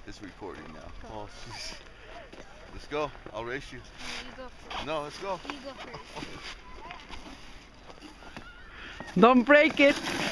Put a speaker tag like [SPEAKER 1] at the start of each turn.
[SPEAKER 1] It's recording now.
[SPEAKER 2] Go.
[SPEAKER 1] Oh, jeez. Let's go. I'll race you.
[SPEAKER 2] You go first.
[SPEAKER 1] No, let's go.
[SPEAKER 2] You go first.
[SPEAKER 3] Don't break it.